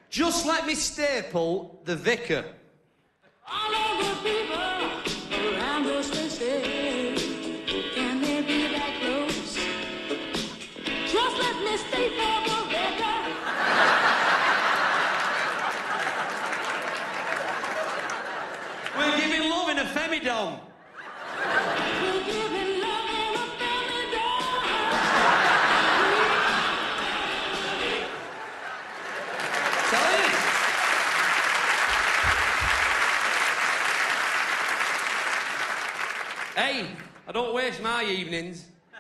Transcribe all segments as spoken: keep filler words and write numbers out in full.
Just let me staple the vicar. All of the people around those faces, can they be that close? Just let me staple the vicar. We're giving love in a femidome. We're giving love in a femidome. Tell you. Hey, I don't waste my evenings.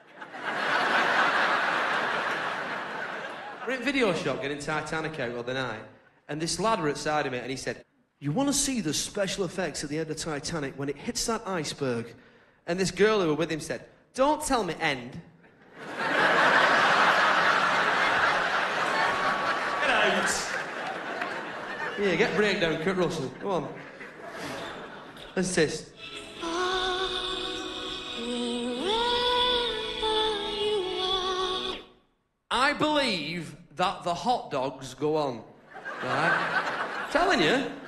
We're in video shop getting Titanic out the other night, and this lad were outside of me, and he said, "You want to see the special effects at the end of Titanic when it hits that iceberg?" And this girl who were with him said, "Don't tell me end." Get out. Yeah, get breakdown, Kurt Russell. Go on. Let's this. I believe that the hot dogs go on. Right? Telling you.